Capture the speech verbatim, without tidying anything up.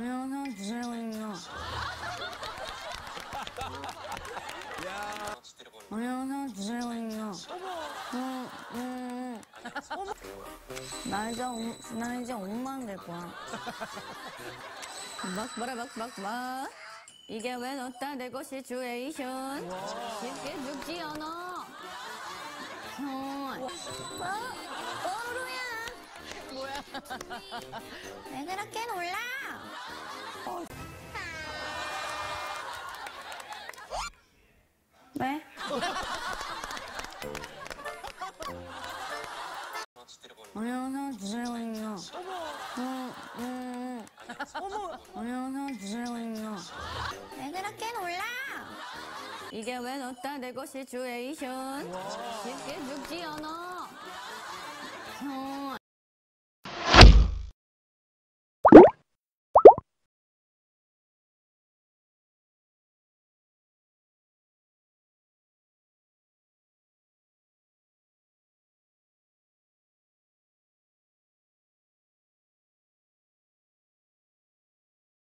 안녕하세요, 주세훈입니다. 야. 안녕하세요, 주세훈입니다. 음, 음, 나 이제, 엄- 나 이제 엄마는 될 거야. 막, 뭐라, 막, 막, 막. 이게 왜 넣다 대고 시츄에이션. 쉽게 죽지 않아. 어, 어, 뽀로로야. 뭐야? 왜 그렇게 놀라? 왜? 안녕하세요, 주세훈입니다. 음, 음, 어머. 안녕하세요, 주세훈입니다. 왜 그렇게 놀라? 이게 왜 넣다 대고 시츄에이션. 쉽게 죽지 않아. 어,